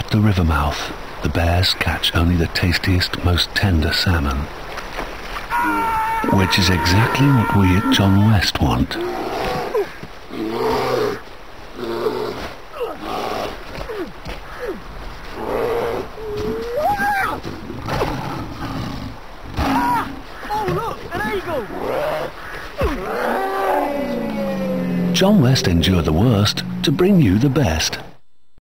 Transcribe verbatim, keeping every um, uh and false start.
At the river mouth, the bears catch only the tastiest, most tender salmon, which is exactly what we at John West want. John West endured the worst to bring you the best.